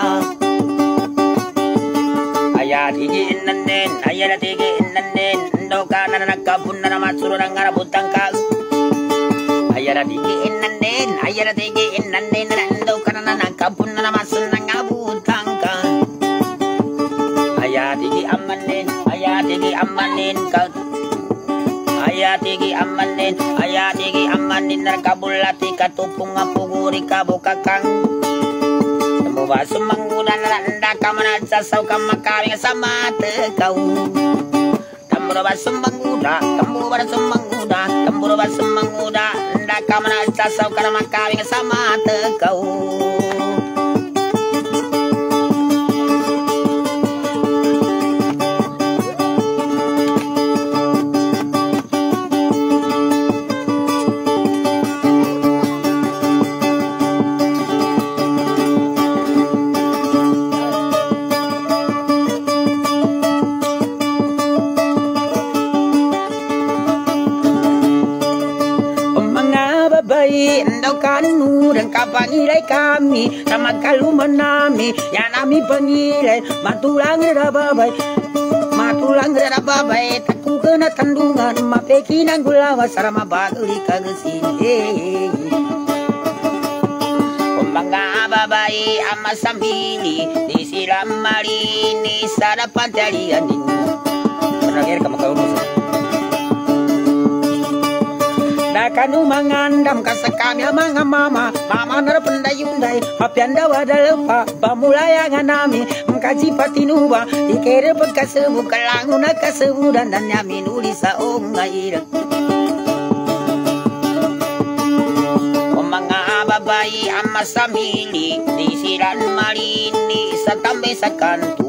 Ayat igi inane nandau kana nakapuna namasuna ngabutangka. Ayat igi inane nandau kana nakapuna namasuna ngabutangka. Ayatigi amanin narkabulati katupung apuguri kabukakang. Tembuba sumanggudan randa kamanat sasaw kamakawing sama tekau. Tembuba sumangguda randa kamanat sasaw kamakawing sama tekau. Dan kapangilai kami sama kaluman nami yang nami pangilai matulang rababai taku kena tandungan mapeki nang gulawa sarama bagli kagesini Kumbanga babai ama sambili di silam marini sadapan jalian ini pernah kamu kau Dakanu mangandam kasakami mga mama narapandayunday apyanda wadalapa pamulayangan nami mengkaji patinuba dikere pagkasebu kalangu nakasebu dan yamin uli sa ongaira mga babayi ama samili di silan marini sa tambe sa kanto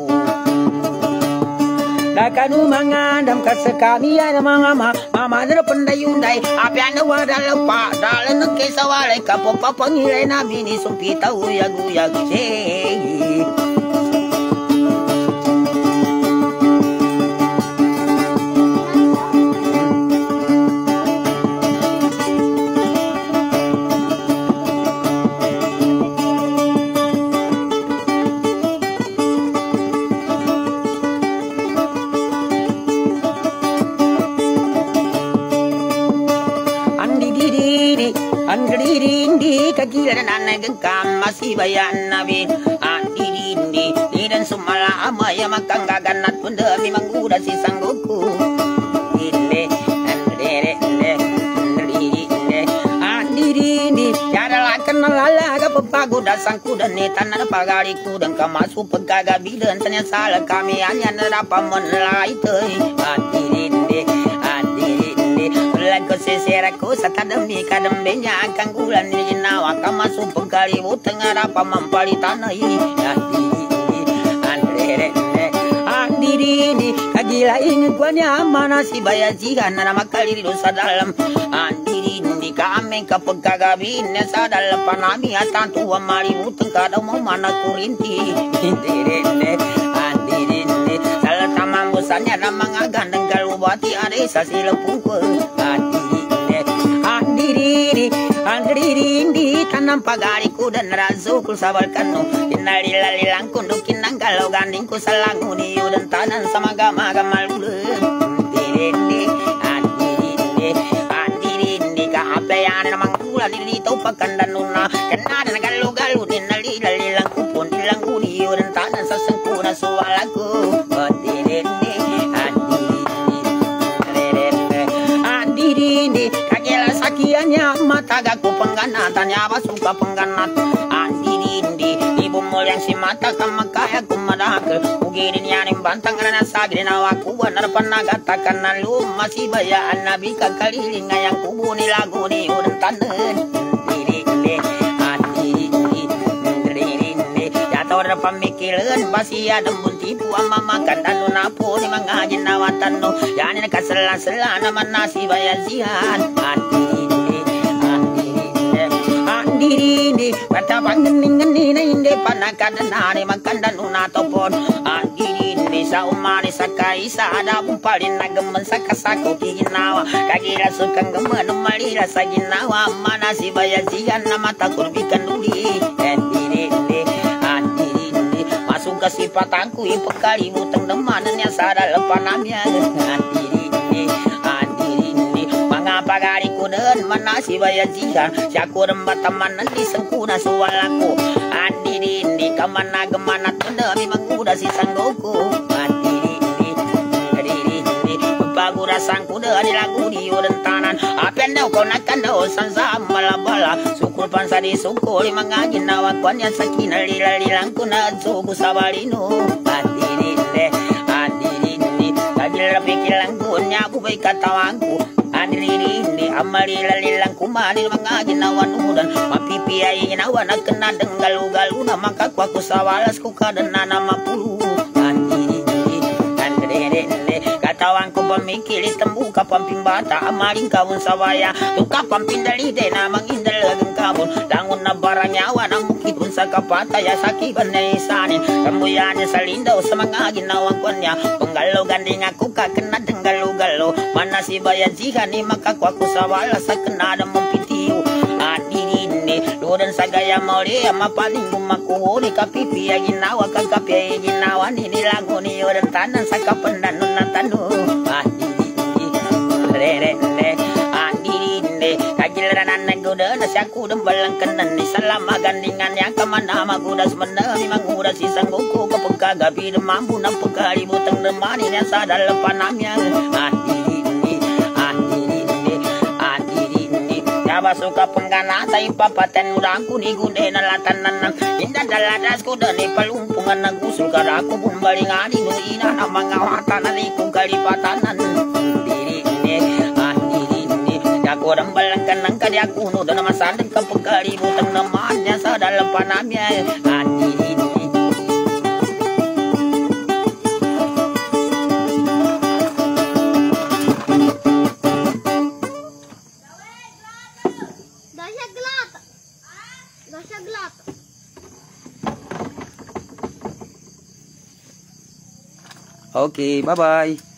Dakanu mangandam kasakami ya mga mama narapandayunday apyanda wadalapa dalan kesawale kapopa pangilay namin isumpita uyag-uyag Kagilan nanay gengkam masih bayan nabi Dindi dan sumala amaya makang gaganat pendemi mangguda si sangguku Dindi Tiada lakan lalaga pepagoda sangkuda netan pagaliku dan kamasu pegaga bidan ternyata salah kami hanya nerapa menelai Dindi Lagu seseraku satademi kadembenya akan gulan ini nawa kamasu pegalibu tengah apa mampali tanah ini Andiri kagila ingin kuanya mana si bayar jika nama kali dosa dalam Andiri kami kapegagabin sadal panami atan tua maribu tengah mau mana kurinti Andiri salah tamang busanya nama ngagandeng galubati adesa silepungku Andiri tanam pagariku dan razukul sabalkanu Innalillahi kunduk kinang galau gandingku salangu niu dan tanan sama gama gamal dito pagkandanuna kanada nagalugalu din nalilalilang kupon ilang uliyo ng tanan sa sangkuna suwalago Andirindi kagela sakianya mataga ko pangganatan yawa suka pangganat Andirindi ibu mo yang si mata kamakaya kumadakal ugirin yaning bantang na nasagin na wakuan narpan nagatakan na masih bayaan nabi kagkaliling ngayang kubo nilago ni urang tanan Yator pamikiran basi ada muntipu ama makan danu napo ni mga ginawatan no yan nakasala-sala naman nasi bayazihan Andirindi patapang ngeni na hindi panakadanani magkandanu natopon Andirindi sa umani sa kaisa ada pumpalin na gaman sa kasako kiginawa kagira sukang gaman umalira sa ginawa mana si bayazihan na matakurbikan uli Masuk ke sifatangku ipekalimutan demanan yang sadar lepanamnya Andirindi mengapa kariku dan mana si bayazihan syaku rembat temanan di sengkuna suwalaku Andirindi kemana gemana tundami mengudah si sanggoku Andirindi bagu rasangku dari lagu di urentanan apa yang kau nak kandau sansa malabala sukul pansa di sukul mangagin nawakuannya sakina lila-lilang kuna suku sabalino Andirindi kagil pikilang kunya aku baik katawangku Andirindi amalila-lilang kumani mangagin nawanudan mapipi ay nawan kena denggalu-galu na maka aku sawalas ku kadana nama pulu Katawang ko pamikili tembuka pampimbata amaling kawon sawaya tuka pampindali de namang indalagang kawon dangon na baranyawa ng mukitun sa kapataya sa kiban na isanin kambuyan sa lindaw sa mga ginawang kanya panggalo ganding ako kakena denggalo-galo mana si bayazihan ni makakwa ko sawala sa kanada mong pitiyo Andirindi doon sa gaya muli mapaling gumakuho ni kapipi ay ginawa kagapi ay ginawa ninilago ni orang tanan sa kapandanon na tanong Andirindi kagiliran naguda na siya kudang balang kanan ni salama gandingan yang kamana magudas menami mangudas isang kuko kapag kagabi na mambu ng pagkalibutang namani niya sa dalapanamya Basuka pengganata ipapatan urangku ni gude na latanan ng indadaladas ko dan ipalumpungan na gusul karaku pun balingani no ina na mga wata na likong kalipatanan Andirindi ako rambalang ng kadyakuno doon na masalang kapag kalibutang naman niya sa dalapanamya Andirindi Okay, bye-bye.